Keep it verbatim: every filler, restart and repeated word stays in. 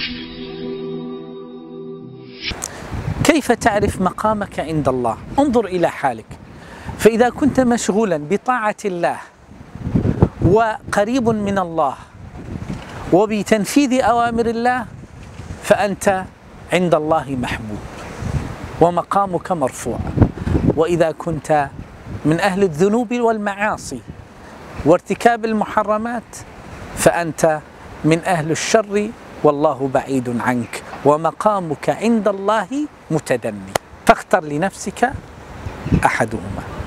كيف تعرف مقامك عند الله؟ انظر إلى حالك، فإذا كنت مشغولا بطاعة الله وقريب من الله وبتنفيذ أوامر الله فأنت عند الله محبوب ومقامك مرفوع. وإذا كنت من أهل الذنوب والمعاصي وارتكاب المحرمات فأنت من أهل الشر والله بعيد عنك ومقامك عند الله متدني، فاختر لنفسك أحدهما.